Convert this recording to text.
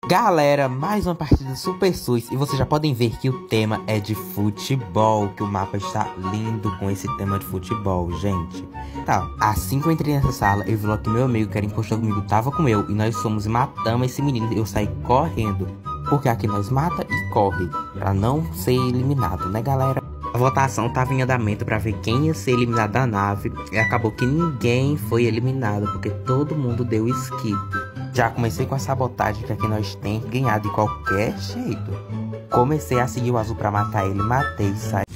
Galera, mais uma partida Super SUS e vocês já podem ver que o tema é de futebol, que o mapa está lindo com esse tema de futebol, gente. Tá, assim que eu entrei nessa sala, eu vi logo que meu amigo que era impostor comigo tava com eu e nós fomos e matamos esse menino. Eu saí correndo, porque aqui nós mata e corre, pra não ser eliminado, né galera? A votação tava em andamento pra ver quem ia ser eliminado da nave e acabou que ninguém foi eliminado, porque todo mundo deu skip. Já comecei com a sabotagem que aqui nós tem que ganhar de qualquer jeito. Comecei a seguir o azul pra matar ele, matei, saí.